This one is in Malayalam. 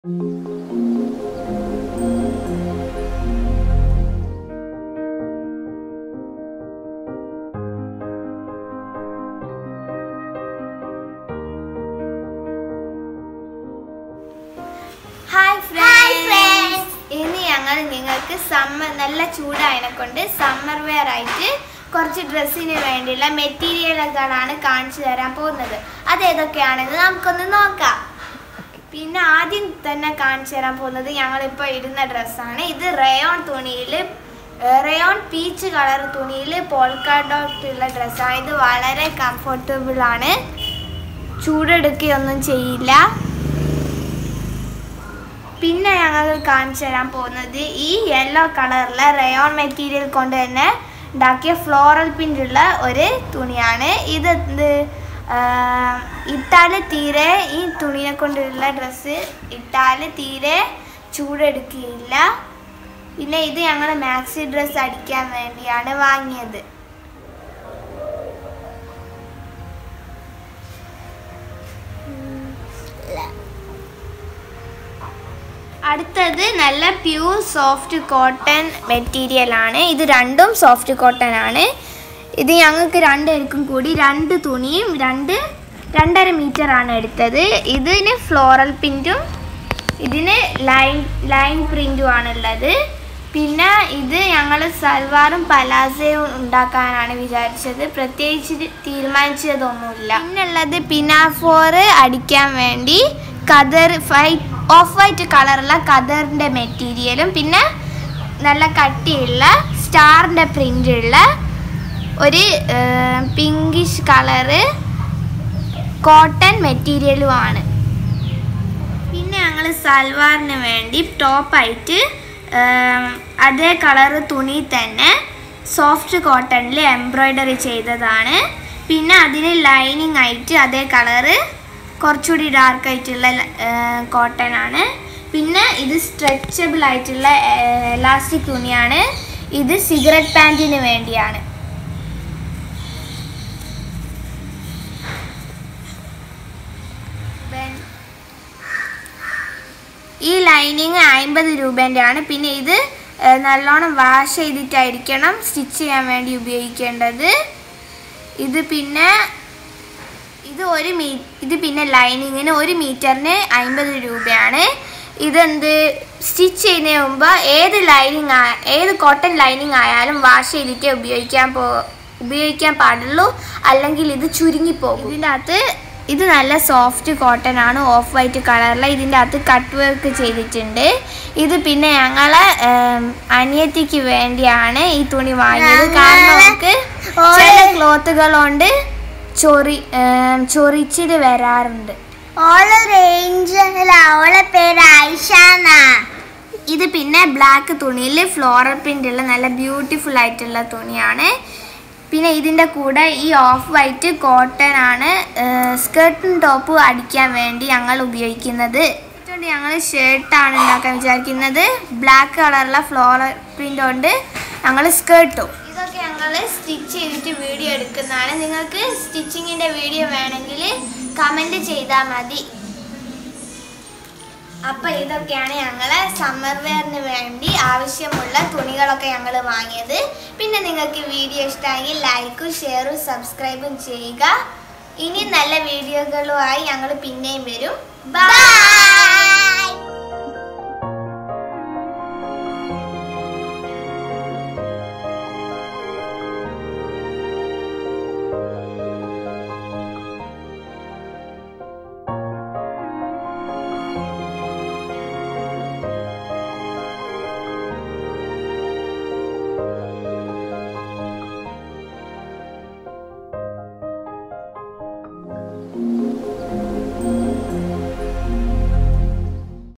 നിങ്ങൾക്ക് സമ്മർ നല്ല ചൂടായതിനെക്കൊണ്ട് സമ്മർ വെയർ ആയിട്ട് കുറച്ച് ഡ്രസ്സിന് വേണ്ടിയുള്ള മെറ്റീരിയലുകളാണ് കാണിച്ചു തരാൻ പോകുന്നത്. അതേതൊക്കെയാണെന്ന് നമുക്കൊന്ന് നോക്കാം. പിന്നെ ആദ്യം തന്നെ കാണിച്ചു തരാൻ പോകുന്നത് ഞങ്ങളിപ്പോൾ ഇടുന്ന ഡ്രസ്സാണ്. ഇത് റയോൺ തുണിയിൽ, റയോൺ പീച്ച് കളർ തുണിയിൽ പോൾക്ക ഡോട്ട് ഉള്ള ഡ്രസ്സാണ്. ഇത് വളരെ കംഫർട്ടബിൾ ആണ്, ചൂടെടുക്കുകയൊന്നും ചെയ്യില്ല. പിന്നെ ഞങ്ങൾ കാണിച്ചു തരാൻ പോകുന്നത് ഈ യെല്ലോ കളറിലെ റയോൺ മെറ്റീരിയൽ കൊണ്ട് തന്നെ ഉണ്ടാക്കിയ ഫ്ലോറൽ പ്രിൻ്റുള്ള ഒരു തുണിയാണ്. ഇത് ഇട്ടാൽ തീരെ, ഈ തുണിയെ കൊണ്ടുള്ള ഡ്രസ്സ് ഇട്ടാൽ തീരെ ചൂടെടുക്കുകയില്ല. പിന്നെ ഇത് ഞങ്ങൾ മാക്സി ഡ്രസ്സ് അടിക്കാൻ വേണ്ടിയാണ് വാങ്ങിയത്. അടുത്തത് നല്ല പ്യൂർ സോഫ്റ്റ് കോട്ടൺ മെറ്റീരിയലാണ്. ഇത് രണ്ടും സോഫ്റ്റ് കോട്ടൺ ആണ്. ഇത് ഞങ്ങൾക്ക് രണ്ടുപേർക്കും കൂടി രണ്ട് തുണിയും 2.5 മീറ്ററാണ് എടുത്തത്. ഇതിന് ഫ്ലോറൽ പ്രിൻറ്റും ഇതിന് ലൈൻ പ്രിൻറ്റും ആണുള്ളത്. പിന്നെ ഇത് ഞങ്ങൾ സൽവാറും പലാസയും ഉണ്ടാക്കാനാണ് വിചാരിച്ചത്, പ്രത്യേകിച്ച് തീരുമാനിച്ചതൊന്നുമില്ല. പിന്നുള്ളത് പിനാഫോർ അടിക്കാൻ വേണ്ടി കതർ ഓഫ് വൈറ്റ് കളറുള്ള കതറിൻ്റെ മെറ്റീരിയലും പിന്നെ നല്ല കട്ടിയുള്ള സ്റ്റാറിൻ്റെ പ്രിൻ്റുള്ള ഒരു പിങ്കിഷ് കളറ് കോട്ടൺ മെറ്റീരിയലുമാണ്. പിന്നെ ഞങ്ങൾ സൽവാറിന് വേണ്ടി ടോപ്പായിട്ട് അതേ കളറ് തുണി തന്നെ സോഫ്റ്റ് കോട്ടണിൽ എംബ്രോയ്ഡറി ചെയ്തതാണ്. പിന്നെ അതിന് ലൈനിങ് ആയിട്ട് അതേ കളറ് കുറച്ചുകൂടി ഡാർക്ക് ആയിട്ടുള്ള കോട്ടൺ ആണ്. പിന്നെ ഇത് സ്ട്രെച്ചബിൾ ആയിട്ടുള്ള എലാസ്റ്റിക് തുണിയാണ്. ഇത് സിഗരറ്റ് പാൻറ്റിന് വേണ്ടിയാണ്. ഈ ലൈനിങ് 50 രൂപേൻ്റെ ആണ്. പിന്നെ ഇത് നല്ലോണം വാഷ് ചെയ്തിട്ടായിരിക്കണം സ്റ്റിച്ച് ചെയ്യാൻ വേണ്ടി ഉപയോഗിക്കേണ്ടത്. ഇത് പിന്നെ ലൈനിങ്ങിന് 1 മീറ്ററിന് 50 രൂപയാണ്. ഇതെന്ത് സ്റ്റിച്ച് ചെയ്യുന്നതിന് മുമ്പ് ഏത് കോട്ടൺ ലൈനിങ് ആയാലും വാഷ് ചെയ്തിട്ടേ ഉപയോഗിക്കാൻ പാടുള്ളൂ, അല്ലെങ്കിൽ ഇത് ചുരുങ്ങിപ്പോകും. ഇതിൻ്റെ അകത്ത് ഇത് നല്ല സോഫ്റ്റ് കോട്ടൺ ആണ്, ഓഫ് വൈറ്റ് കളറിൽ. ഇതിൻ്റെ അകത്ത് കട്ട് വർക്ക് ചെയ്തിട്ടുണ്ട്. ഇത് പിന്നെ ഞങ്ങളെ അനിയത്തിക്ക് വേണ്ടിയാണ് ഈ തുണി വാങ്ങിയത്. കാരണം നമുക്ക് ചില ക്ലോത്തുകൾ കൊണ്ട് ചൊറിച്ചിൽ വരാറുണ്ട്. ഇത് പിന്നെ ബ്ലാക്ക് തുണിയിൽ ഫ്ലോറൽ പ്രിൻ്റുള്ള നല്ല ബ്യൂട്ടിഫുൾ ആയിട്ടുള്ള തുണിയാണ്. പിന്നെ ഇതിൻ്റെ കൂടെ ഈ ഓഫ് വൈറ്റ് കോട്ടൺ ആണ് സ്കേർട്ടും ടോപ്പും അടിക്കാൻ വേണ്ടി ഞങ്ങൾ ഉപയോഗിക്കുന്നത്. അതുകൊണ്ട് ഞങ്ങൾ ഷർട്ടാണ് ഉണ്ടാക്കാൻ വിചാരിക്കുന്നത്. ബ്ലാക്ക് കളറുള്ള ഫ്ലോറൽ പ്രിൻ്റ് കൊണ്ട് ഞങ്ങൾ സ്കേർട്ടും. ഇതൊക്കെ ഞങ്ങൾ സ്റ്റിച്ച് ചെയ്തിട്ട് വീഡിയോ എടുക്കുന്നതാണ്. നിങ്ങൾക്ക് സ്റ്റിച്ചിങ്ങിൻ്റെ വീഡിയോ വേണമെങ്കിൽ കമൻറ്റ് ചെയ്താൽ മതി. അപ്പോൾ ഇതൊക്കെയാണ് ഞങ്ങൾ സമ്മർ വെയറിന് വേണ്ടി ആവശ്യമുള്ള തുണികളൊക്കെ ഞങ്ങൾ വാങ്ങിയത്. പിന്നെ നിങ്ങൾക്ക് വീഡിയോ ഇഷ്ടമെങ്കിൽ ലൈക്കും ഷെയറും സബ്സ്ക്രൈബും ചെയ്യുക. ഇനി നല്ല വീഡിയോകളുമായി ഞങ്ങൾ പിന്നെയും വരും. ബൈ.